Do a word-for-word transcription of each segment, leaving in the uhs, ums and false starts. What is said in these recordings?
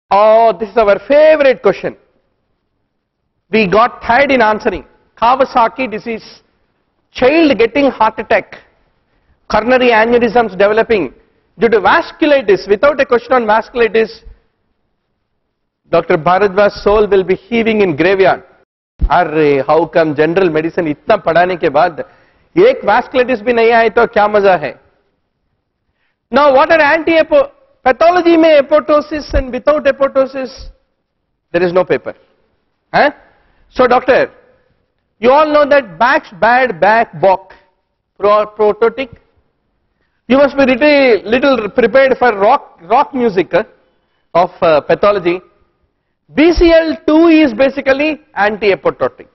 Oh, this is our favorite question. We got tired in answering. Kawasaki disease, child getting heart attack, coronary aneurysms developing due to vasculitis. Without a question on vasculitis, Doctor Bharadwaj's soul will be heaving in graveyard. Arre, how come general medicine इतना पढ़ाने के बाद एक vasculitis भी नहीं आए तो क्या मजा है? Now what are anti-apo pathology में apoptosis and without apoptosis? There is no paper. Huh? So doctor, you all know that Bach's bad back Bach pro prototic. You must be little, little prepared for rock rock music huh, of uh, pathology. B C L two is basically anti-apoptotic.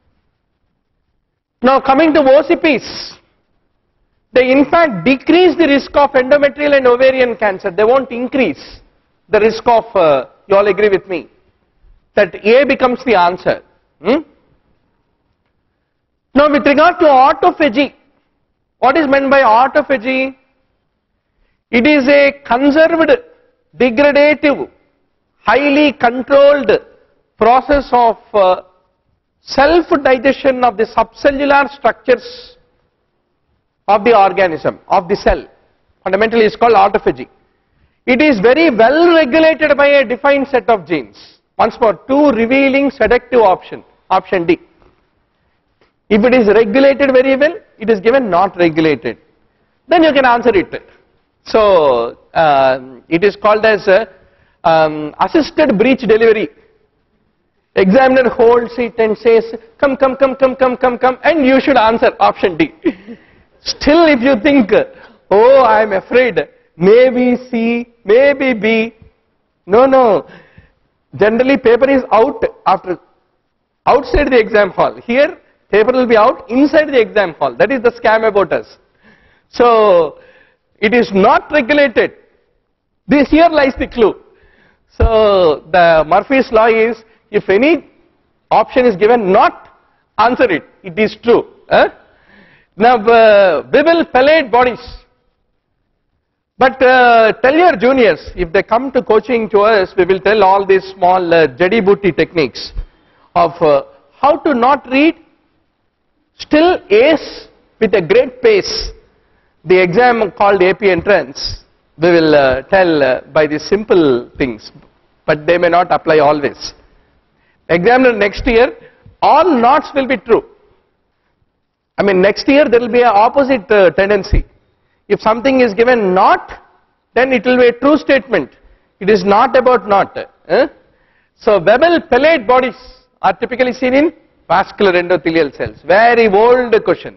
Now coming to O C Ps, they in fact decrease the risk of endometrial and ovarian cancer. They won't increase the risk of, uh, you all agree with me, that A becomes the answer. Hmm? Now with regard to autophagy, what is meant by autophagy? It is a conserved, degradative, highly controlled process of uh, self-digestion of the subcellular structures of the organism, of the cell. Fundamentally it is called autophagy. It is very well regulated by a defined set of genes. Once more, two revealing seductive option, option D. If it is regulated very well, it is given not regulated. Then you can answer it. So, uh, it is called as uh, um, assisted breech delivery. Examiner holds it and says, come, come, come, come, come, come, come, and you should answer option D. Still if you think, oh, I am afraid, maybe C, maybe B. No, no. Generally paper is out after, outside the exam hall. Here, paper will be out inside the exam hall. That is the scam about us. So, it is not regulated. This here lies the clue. So, the Murphy's law is, if any option is given, not answer it. It is true. Huh? Now, uh, we will palate bodies. But uh, tell your juniors, if they come to coaching to us, we will tell all these small uh, jadi booty techniques of uh, how to not read, still ace with a great pace the exam called A P entrance. We will uh, tell uh, by the simple things, but they may not apply always. Examiner next year, all knots will be true. I mean next year there will be an opposite uh, tendency. If something is given not, then it will be a true statement. It is not about not. Eh? So Weber palate bodies are typically seen in vascular endothelial cells. Very old question.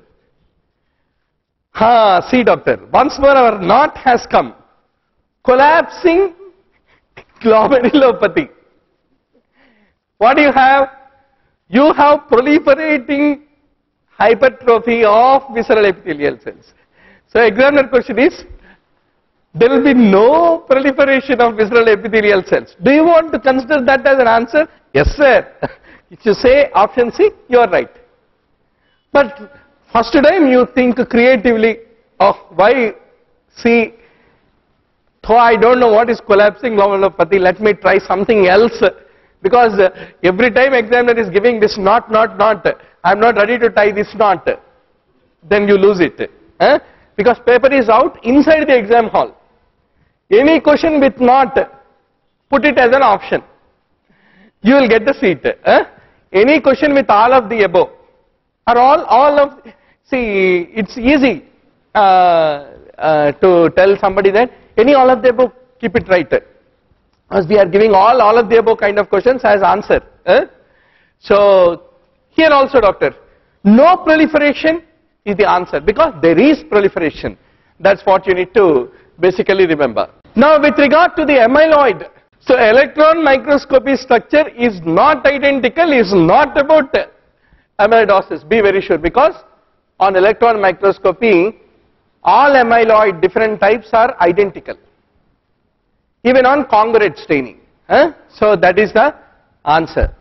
Ha, see doctor, once more our knot has come. Collapsing glomerulopathy. What do you have? You have proliferating hypertrophy of visceral epithelial cells. So examiner question is, there will be no proliferation of visceral epithelial cells. Do you want to consider that as an answer? Yes sir. If you say option C, you are right. But first time you think creatively, oh why C? Though I don't know what is collapsing glomerulopathy, let me try something else. Because uh, every time examiner is giving this knot, knot, knot, I am not ready to tie this knot. Then you lose it. Eh? Because paper is out inside the exam hall. Any question with knot, put it as an option. You will get the seat. Eh? Any question with all of the above, or all, all of, see, it's easy uh, uh, to tell somebody that any all of the above, keep it right. As we are giving all, all of the above kind of questions as answer. Eh? So, here also doctor, no proliferation is the answer because there is proliferation. That's what you need to basically remember. Now with regard to the amyloid, so electron microscopy structure is not identical, is not about amyloidosis, be very sure, because on electron microscopy all amyloid different types are identical, even on congruent staining. Huh? So that is the answer.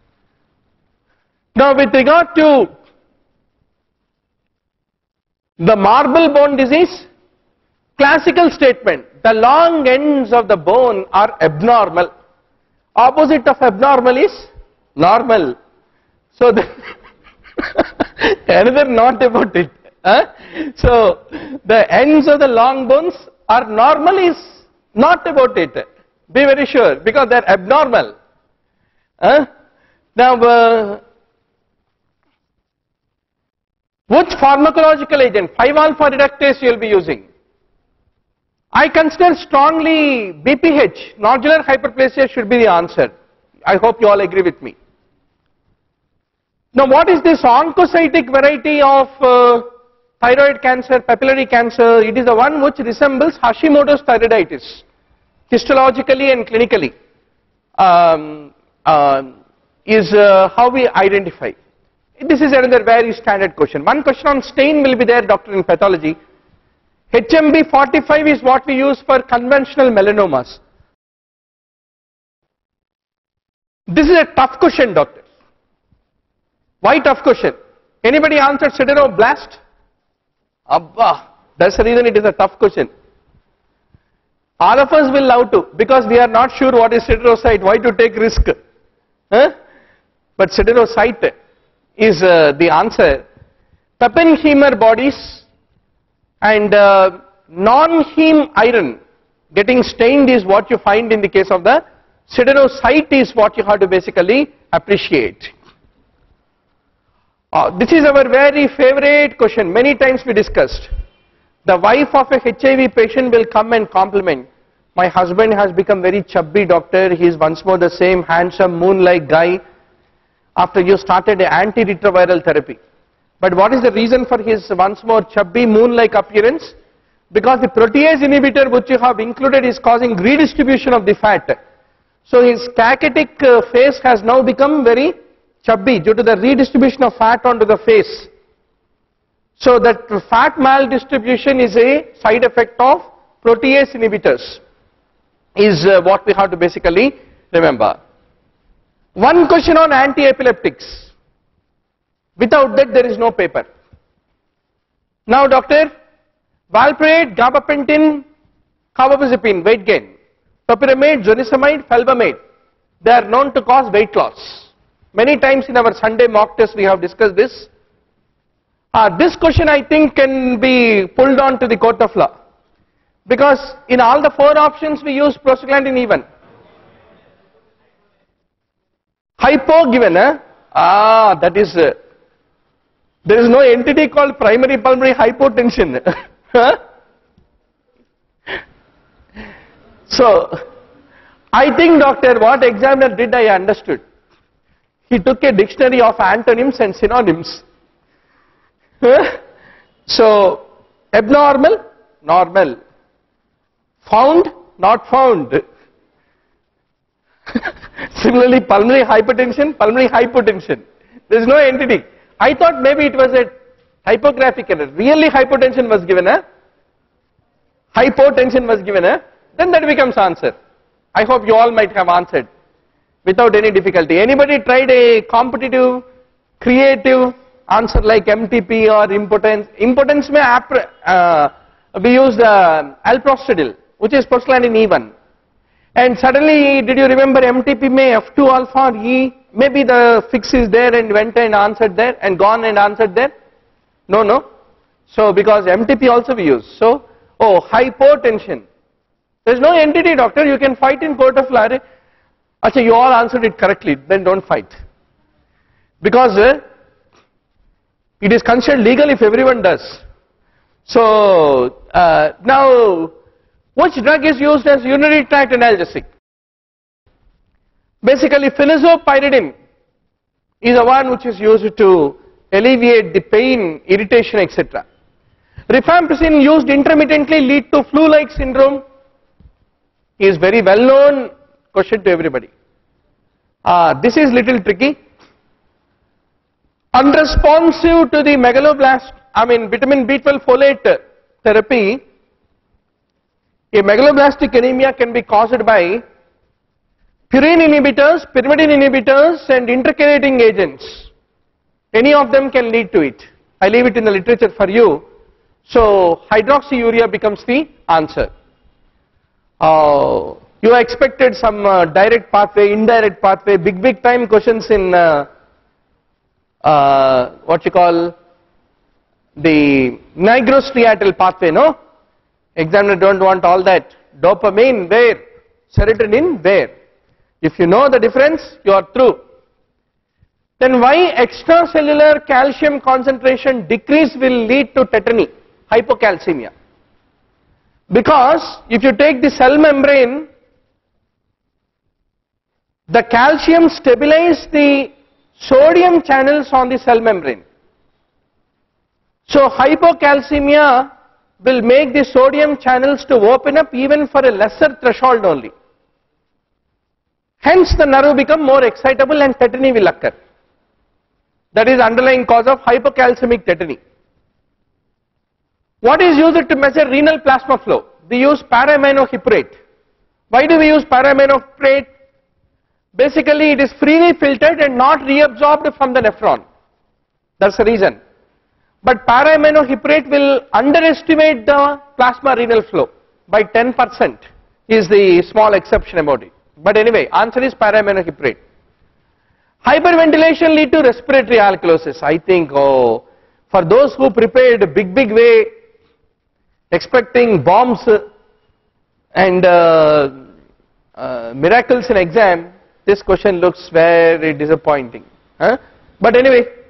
Now with regard to the marble bone disease, classical statement, the long ends of the bone are abnormal. Opposite of abnormal is normal. So the another not about it. Huh? So the ends of the long bones are normal is not about it. Be very sure, because they are abnormal. Huh? Now, uh, which pharmacological agent, five alpha reductase you will be using? I consider strongly B P H, nodular hyperplasia, should be the answer. I hope you all agree with me. Now, what is this oncocytic variety of uh, thyroid cancer, papillary cancer? It is the one which resembles Hashimoto's thyroiditis, histologically and clinically, um, uh, is uh, how we identify. This is another very standard question. One question on stain will be there, doctor, in pathology. H M B forty-five is what we use for conventional melanomas. This is a tough question, doctor. Why tough question? Anybody answered sideroblast? Abba, that's the reason it is a tough question. All of us will love to, because we are not sure what is siderocyte, why to take risk? Huh? But siderocyte is uh, the answer. Papenheimer bodies and uh, non-heme iron getting stained is what you find in the case of the siderocyte, is what you have to basically appreciate. Uh, this is our very favorite question, many times we discussed. The wife of a H I V patient will come and compliment, my husband has become very chubby, doctor, he is once more the same handsome moon-like guy after you started antiretroviral therapy. But what is the reason for his once more chubby moon-like appearance? Because the protease inhibitor which you have included is causing redistribution of the fat. So his cachetic uh, face has now become very chubby due to the redistribution of fat onto the face. So that fat maldistribution is a side effect of protease inhibitors, is uh, what we have to basically remember. One question on anti-epileptics. Without that there is no paper. Now doctor, valproate, gabapentin, carbamazepine, weight gain, topiramate, zonisamide, felbamate, they are known to cause weight loss. Many times in our Sunday mock test we have discussed this. Uh, this question I think can be pulled on to the court of law, because in all the four options we use prostaglandin E one. Hypo given, eh? Ah, that is, uh, there is no entity called primary pulmonary hypotension. So, I think doctor, what examiner did I understood. He took a dictionary of antonyms and synonyms. So, abnormal, normal. Found, not found. Similarly, pulmonary hypertension, pulmonary hypotension. There is no entity. I thought maybe it was a typographic error. Really hypotension was given, eh? Hypotension was given, eh? Then that becomes answer. I hope you all might have answered without any difficulty. Anybody tried a competitive, creative answer like M T P or impotence? Impotence may uh, we use uh, alprostadil, which is prostaglandin E one. And suddenly, did you remember M T P may F two alpha or E? Maybe the fix is there and went and answered there and gone and answered there. No, no. So because M T P also we use. So, oh, hypotension. There is no entity, doctor. You can fight in court of law. Achha, you all answered it correctly. Then don't fight. Because uh, it is considered legal if everyone does. So uh, now, which drug is used as urinary tract analgesic? Basically, phenazopyridine is the one which is used to alleviate the pain, irritation, et cetera. Rifampicin used intermittently lead to flu-like syndrome is very well known question to everybody. Uh, this is little tricky. Unresponsive to the megaloblast, I mean vitamin B twelve folate therapy, a megaloblastic anemia can be caused by purine inhibitors, pyrimidine inhibitors and intercalating agents. Any of them can lead to it. I leave it in the literature for you. So hydroxyurea becomes the answer. Uh, You expected some uh, direct pathway, indirect pathway, big, big time questions in uh, uh, what you call the nigrostriatal pathway, no? Examiner don't want all that. Dopamine where? Serotonin where? If you know the difference, you are through. Then why extracellular calcium concentration decrease will lead to tetany, hypocalcemia? Because if you take the cell membrane, the calcium stabilizes the sodium channels on the cell membrane. So hypocalcemia will make the sodium channels to open up even for a lesser threshold only. Hence the nerve become more excitable and tetany will occur. That is underlying cause of hypocalcemic tetany. What is used to measure renal plasma flow? We use para-aminohyprate. Why do we use para-aminohyprate? Basically it is freely filtered and not reabsorbed from the nephron. That's the reason. But para-aminohyprate will underestimate the plasma renal flow by ten percent is the small exception about it. But anyway, answer is para-aminohyprate. Hyperventilation lead to respiratory alkalosis. I think, oh, for those who prepared big, big way, expecting bombs and uh, uh, miracles in exam, this question looks very disappointing. Huh? But anyway,